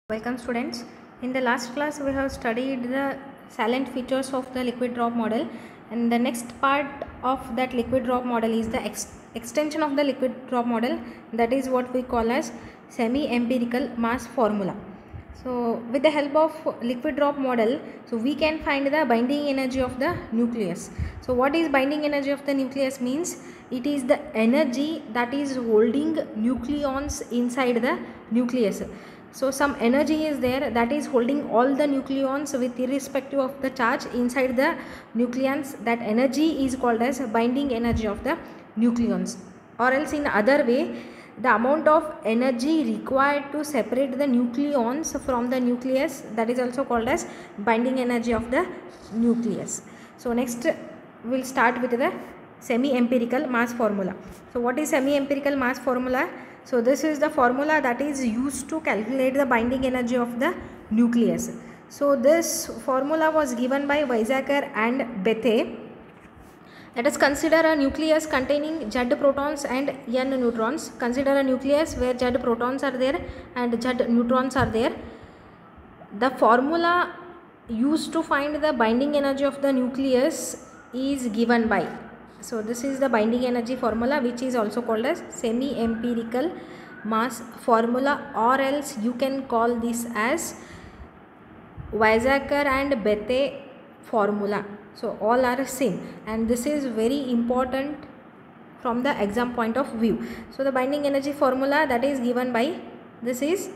Welcome students. In the last class we have studied the salient features of the liquid drop model, and the next part of that liquid drop model is the extension of the liquid drop model, that is what we call as semi-empirical mass formula. So with the help of liquid drop model, so we can find the binding energy of the nucleus. So what is binding energy of the nucleus means? It is the energy that is holding nucleons inside the nucleus. So some energy is there that is holding all the nucleons with irrespective of the charge inside the nucleons. That energy is called as binding energy of the nucleons, or else in other way, the amount of energy required to separate the nucleons from the nucleus, that is also called as binding energy of the nucleus. So next we'll start with the semi-empirical mass formula. So what is semi-empirical mass formula? So this is the formula that is used to calculate the binding energy of the nucleus. So this formula was given by Weizsäcker and Bethe. Let us consider a nucleus containing Z protons and N neutrons. Consider a nucleus where Z protons are there and Z neutrons are there. The formula used to find the binding energy of the nucleus is given by. So this is the binding energy formula, which is also called as semi-empirical mass formula, or else you can call this as Weizsäcker and Bethe formula. So all are same, and this is very important from the exam point of view. So the binding energy formula that is given by, this is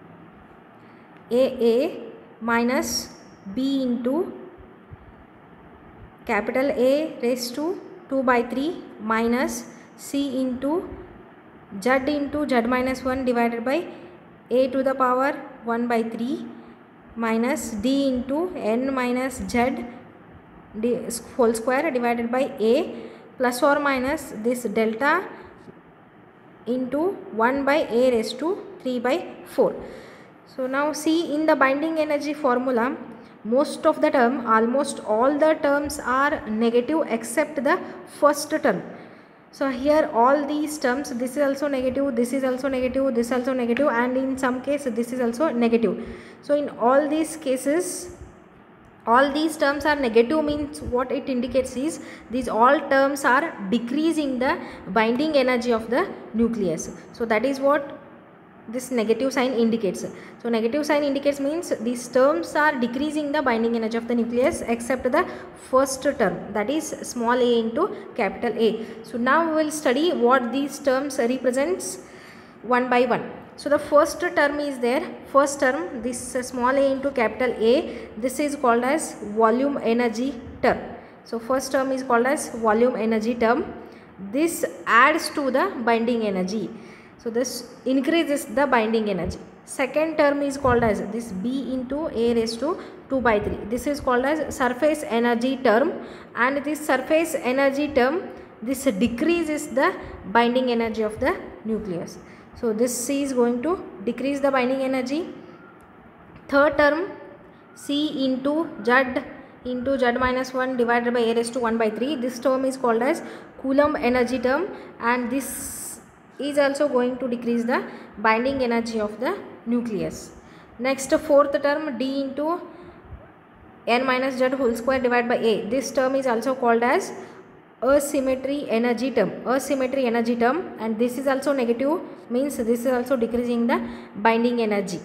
AA minus B into capital A raised to 2 by 3 minus C into Z into Z minus 1 divided by A to the power 1 by 3 minus D into N minus Z whole square divided by A plus or minus this delta into 1 by A raised to 3 by 4. So now see, in the binding energy formula, most of the term, almost all the terms are negative except the first term. So here all these terms, this is also negative, this is also negative, this is also negative, and in some case this is also negative. So in all these cases, all these terms are negative, means what it indicates is these all terms are decreasing the binding energy of the nucleus. So that is what this negative sign indicates. So negative sign indicates means these terms are decreasing the binding energy of the nucleus except the first term, that is small a into capital A. So now we will study what these terms represents one by one. So the first term is there, first term, this small a into capital A, this is called as volume energy term. So first term is called as volume energy term. This adds to the binding energy. So this increases the binding energy. Second term is called as this B into A raised to 2 by 3. This is called as surface energy term, and this surface energy term, this decreases the binding energy of the nucleus. So this C is going to decrease the binding energy. Third term, C into Z minus 1 divided by A raised to 1 by 3. This term is called as Coulomb energy term, and this is also going to decrease the binding energy of the nucleus. Next, fourth term, D into N minus Z whole square divided by A. This term is also called as asymmetry energy term. Asymmetry energy term, and this is also negative, means this is also decreasing the binding energy.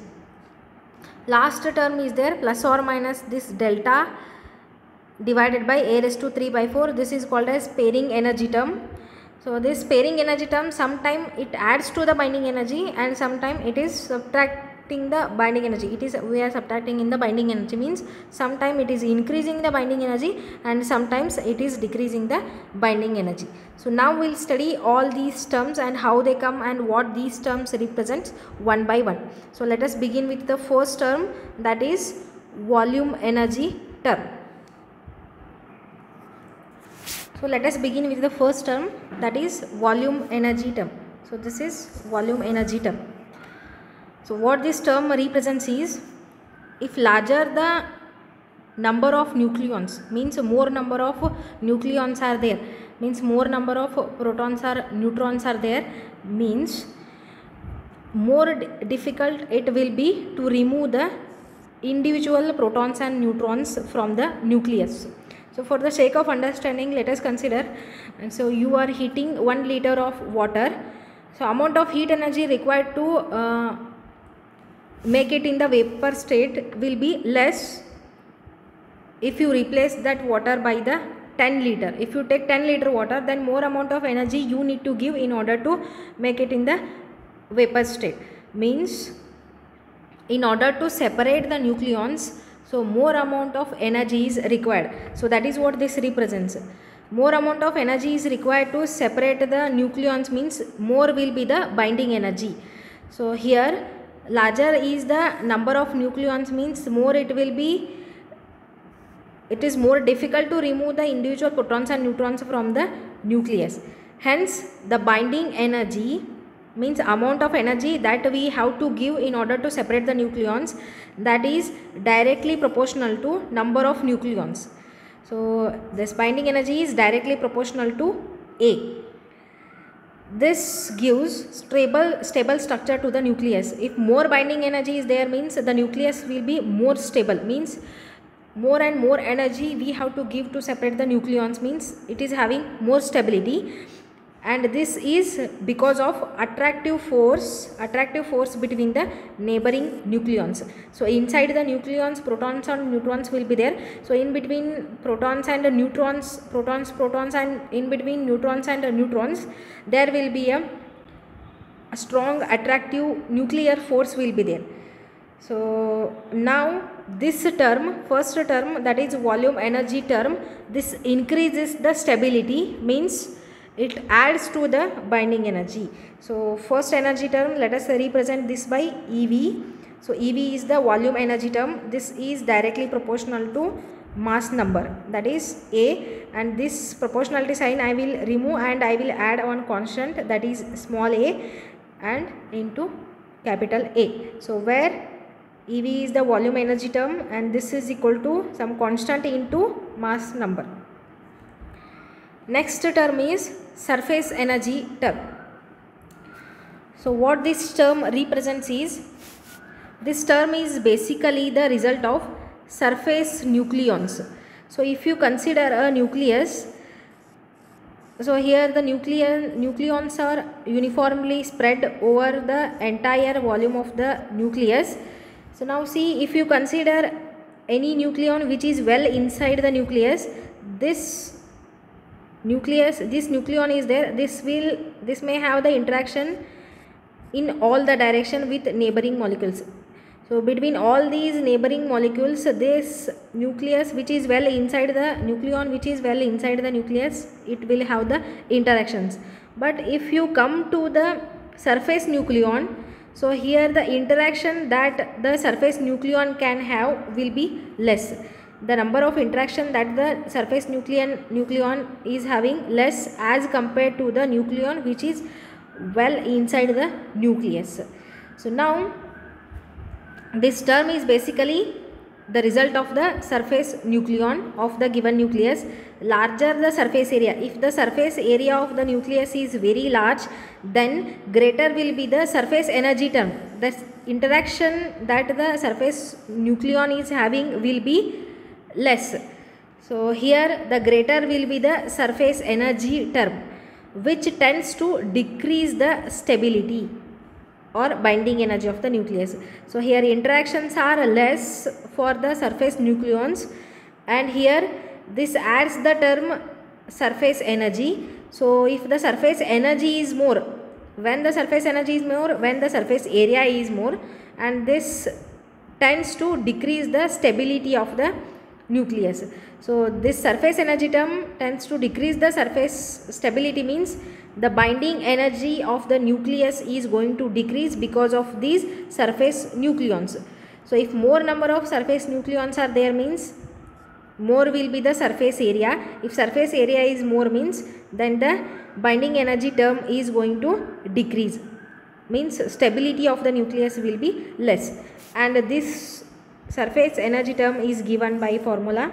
Last term is there, plus or minus this delta divided by A raised to 3 by 4. This is called as pairing energy term. So this pairing energy term, sometime it adds to the binding energy and sometime it is subtracting the binding energy. We are subtracting in the binding energy, means sometime it is increasing the binding energy and sometimes it is decreasing the binding energy. So now we will study all these terms and how they come and what these terms represent one by one. So let us begin with the first term, that is volume energy term. So let us begin with the first term, that is volume energy term. So this is volume energy term. So what this term represents is, if larger the number of nucleons, means more number of nucleons are there, means more number of protons or neutrons are there, means more difficult it will be to remove the individual protons and neutrons from the nucleus. So for the sake of understanding, let us consider, and so you are heating 1 liter of water. So amount of heat energy required to make it in the vapor state will be less if you replace that water by the 10 liter. If you take 10 liter water, then more amount of energy you need to give in order to make it in the vapor state. Means in order to separate the nucleons, so more amount of energy is required. So that is what this represents. More amount of energy is required to separate the nucleons, means more will be the binding energy. So here larger is the number of nucleons, means more it will be, it is more difficult to remove the individual protons and neutrons from the nucleus. Hence the binding energy, means amount of energy that we have to give in order to separate the nucleons, that is directly proportional to number of nucleons. So this binding energy is directly proportional to A. This gives stable structure to the nucleus. If more binding energy is there, means the nucleus will be more stable, means more and more energy we have to give to separate the nucleons, means it is having more stability. And this is because of attractive force between the neighboring nucleons. So inside the nucleons, protons and neutrons will be there. So in between protons and neutrons, protons and in between neutrons and neutrons, there will be a strong attractive nuclear force will be there. So now this term, first term, that is volume energy term, this increases the stability, means it adds to the binding energy. So first energy term, let us represent this by EV. So EV is the volume energy term. This is directly proportional to mass number, that is A, and this proportionality sign I will remove and I will add one constant, that is small a, and into capital A. So where EV is the volume energy term and this is equal to some constant into mass number. Next term is surface energy term. So what this term represents is, this term is basically the result of surface nucleons. So if you consider a nucleus, so here the nucleons are uniformly spread over the entire volume of the nucleus. So now see, if you consider any nucleon which is well inside the nucleus, this nucleon is there, this may have the interaction in all the direction with neighboring molecules. So between all these neighboring molecules, this nucleus which is well inside the nucleon which is well inside the nucleus, it will have the interactions. But if you come to the surface nucleon, so here the interaction that the surface nucleon can have will be less. The number of interaction that the surface nucleon is having less as compared to the nucleon which is well inside the nucleus. So now this term is basically the result of the surface nucleon of the given nucleus. Larger the surface area, if the surface area of the nucleus is very large, then greater will be the surface energy term. The interaction that the surface nucleon is having will be less. So here the greater will be the surface energy term, which tends to decrease the stability or binding energy of the nucleus. So here interactions are less for the surface nucleons, and here this adds the term surface energy. So if the surface energy is more, when the surface energy is more, when the surface area is more, and this tends to decrease the stability of the nucleus. So this surface energy term tends to decrease the surface stability, means the binding energy of the nucleus is going to decrease because of these surface nucleons. So if more number of surface nucleons are there, means more will be the surface area. If surface area is more, means then the binding energy term is going to decrease, means stability of the nucleus will be less. And this surface energy term is given by formula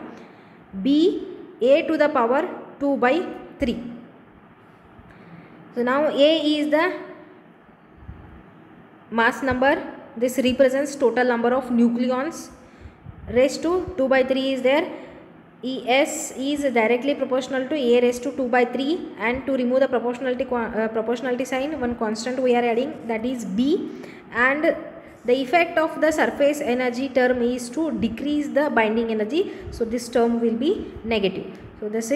B A to the power 2 by 3. So now A is the mass number, this represents total number of nucleons raised to 2 by 3 is there. Es is directly proportional to A raised to 2 by 3, and to remove the proportionality sign, one constant we are adding, that is B, and the effect of the surface energy term is to decrease the binding energy, so this term will be negative. So this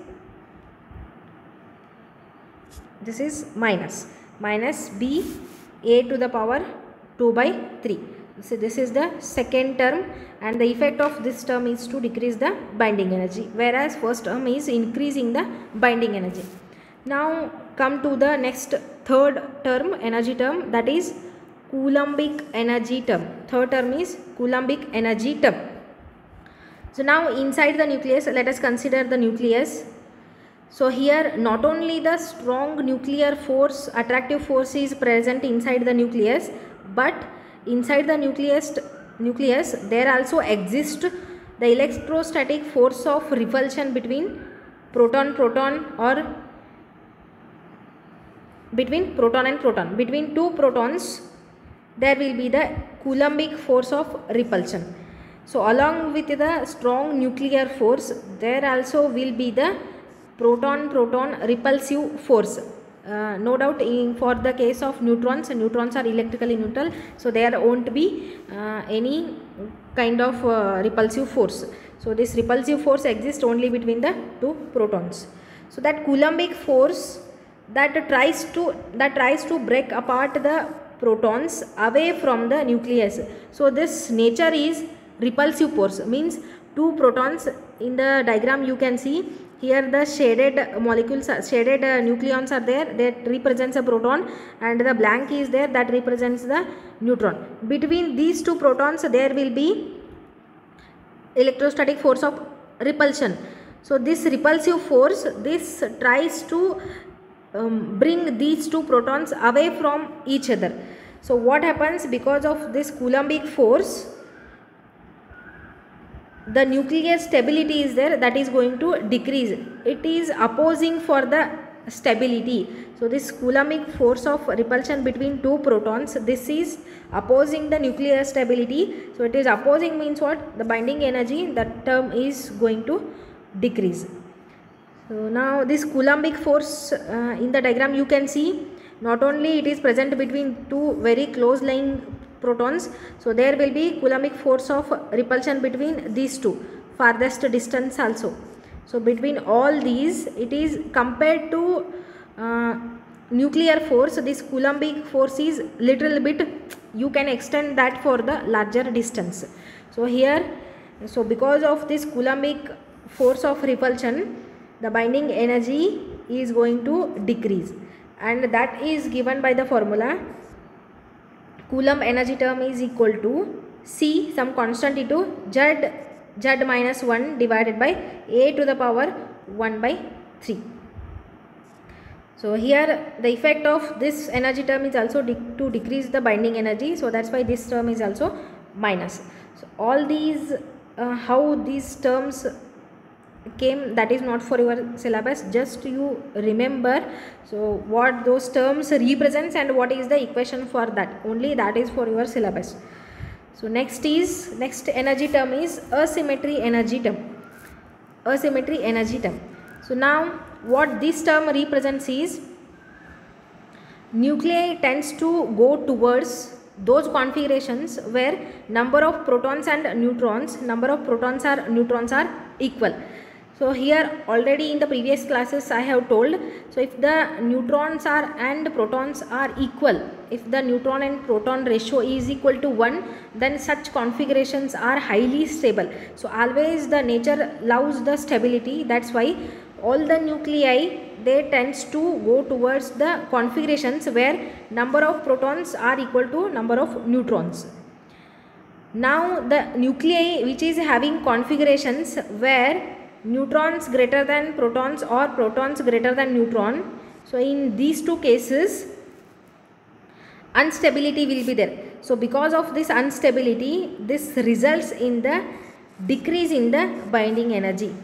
is minus B A to the power 2 by 3. So this is the second term, and the effect of this term is to decrease the binding energy, whereas first term is increasing the binding energy. Now come to the next third term, energy term, that is Coulombic energy term. Third term is Coulombic energy term. So now inside the nucleus, let us consider the nucleus. So here not only the strong nuclear force, attractive force is present inside the nucleus, but inside the nucleus there also exists the electrostatic force of repulsion between proton or between proton and proton. Between two protons there will be the Coulombic force of repulsion. So along with the strong nuclear force, there also will be the proton repulsive force. No doubt for the case of neutrons are electrically neutral, so there won't be any kind of repulsive force. So this repulsive force exists only between the two protons. So that Coulombic force that tries to break apart the protons away from the nucleus. So this nature is repulsive force, means two protons. In the diagram you can see here the shaded molecules, shaded nucleons are there, that represents a proton, and the blank is there, that represents the neutron. Between these two protons there will be electrostatic force of repulsion. So this repulsive force, this tries to bring these two protons away from each other. So what happens, because of this Coulombic force, the nuclear stability is there, that is going to decrease. It is opposing for the stability. So this Coulombic force of repulsion between two protons, this is opposing the nuclear stability. So it is opposing means what? The binding energy, that term is going to decrease. So now this Coulombic force in the diagram you can see, not only it is present between two very close lying protons, so there will be Coulombic force of repulsion between these two, farthest distance also. So between all these, it is compared to nuclear force, this Coulombic force is little bit, you can extend that for the larger distance. So here, so because of this Coulombic force of repulsion, the binding energy is going to decrease, and that is given by the formula Coulomb energy term is equal to C, some constant, into Z minus 1 divided by A to the power 1 by 3. So here the effect of this energy term is also to decrease the binding energy, so that's why this term is also minus. So all these how these terms came, that is not for your syllabus, just you remember so what those terms represents and what is the equation for that, only that is for your syllabus. So next energy term is asymmetry energy term. So now what this term represents is, nuclei tends to go towards those configurations where number of protons and neutrons are equal. So here already in the previous classes I have told, so if the neutrons and protons are equal, if the neutron and proton ratio is equal to 1, then such configurations are highly stable. So always the nature loves the stability, that's why all the nuclei, they tends to go towards the configurations where number of protons are equal to number of neutrons. Now the nuclei which is having configurations where neutrons greater than protons or protons greater than neutron, so in these two cases instability will be there. So because of this instability, this results in the decrease in the binding energy.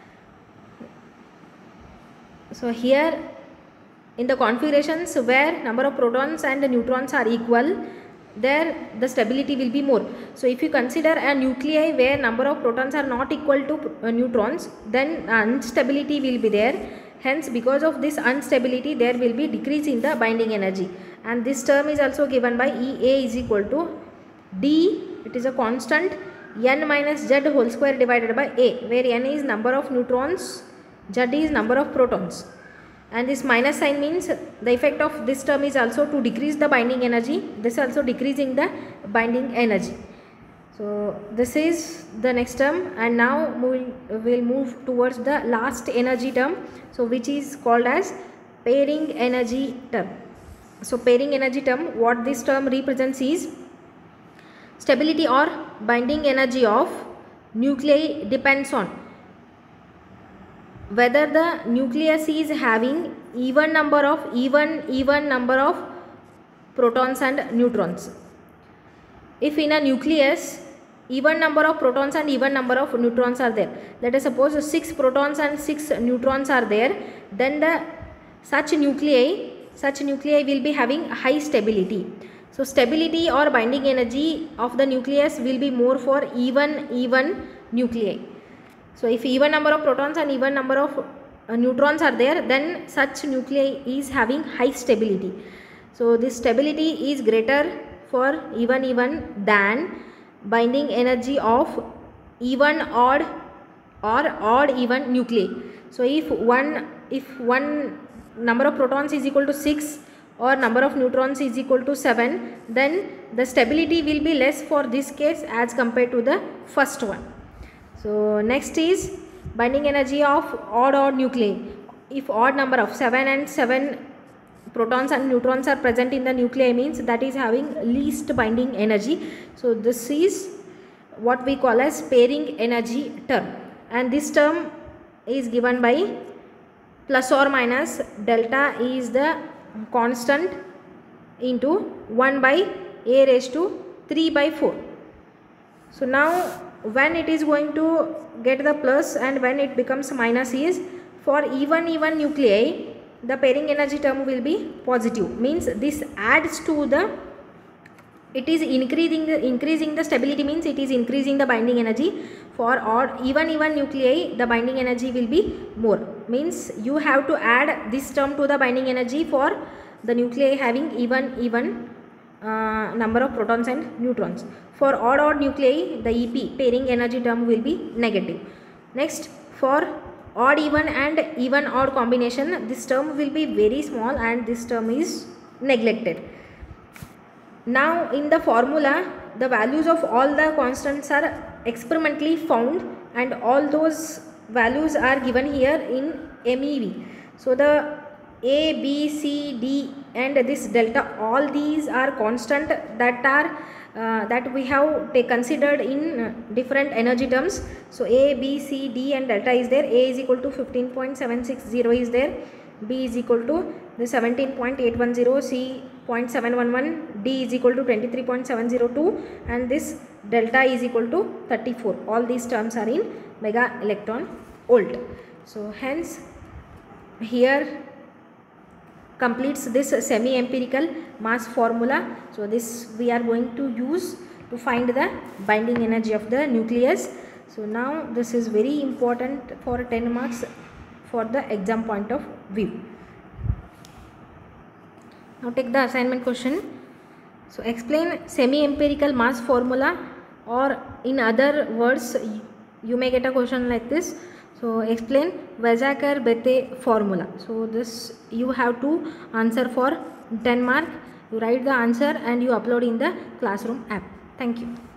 So here in the configurations where number of protons and neutrons are equal, there the stability will be more. So if you consider a nuclei where number of protons are not equal to neutrons, then instability will be there. Hence because of this instability there will be decrease in the binding energy, and this term is also given by Ea is equal to d, it is a constant, n minus z whole square divided by a, where n is number of neutrons, z is number of protons, and this minus sign means the effect of this term is also to decrease the binding energy, this also decreasing the binding energy. So this is the next term, and now we'll move towards the last energy term, so which is called as pairing energy term. So pairing energy term, what this term represents is stability or binding energy of nuclei depends on whether the nucleus is having even number of protons and neutrons. If in a nucleus even number of protons and even number of neutrons are there, let us suppose 6 protons and 6 neutrons are there, then such nuclei will be having high stability. So stability or binding energy of the nucleus will be more for even nuclei. So if even number of protons and even number of neutrons are there, then such nuclei is having high stability. So this stability is greater for even than binding energy of even odd or odd even nuclei. So if one number of protons is equal to 6 or number of neutrons is equal to 7, then the stability will be less for this case as compared to the first one. So next is binding energy of odd nuclei. If odd number of 7 and 7 protons and neutrons are present in the nuclei, means that is having least binding energy. So this is what we call as pairing energy term, and this term is given by plus or minus delta is the constant into 1 by a raised to 3 by 4. So now when it is going to get the plus and when it becomes minus is for even nuclei, the pairing energy term will be positive, means this adds to the, it is increasing the stability, means it is increasing the binding energy. For odd even nuclei the binding energy will be more, means you have to add this term to the binding energy for the nuclei having even number of protons and neutrons. For odd nuclei the EP pairing energy term will be negative. Next, for odd even and even odd combination, this term will be very small and this term is neglected. Now in the formula the values of all the constants are experimentally found and all those values are given here in MEV. So the A, B, C, D and this delta, all these are constant that are that we have considered in different energy terms. So A, B, C, D and delta is there. A is equal to 15.760 is there, B is equal to the 17.810, C 0.711, D is equal to 23.702 and this delta is equal to 34. All these terms are in mega electron volt. So hence here completes this semi-empirical mass formula. So this we are going to use to find the binding energy of the nucleus. So now this is very important for 10 marks for the exam point of view. Now take the assignment question. So explain semi-empirical mass formula, or in other words you may get a question like this. So explain Weizsäcker-Bethe formula. So this you have to answer for 10 mark. You write the answer and you upload in the classroom app. Thank you.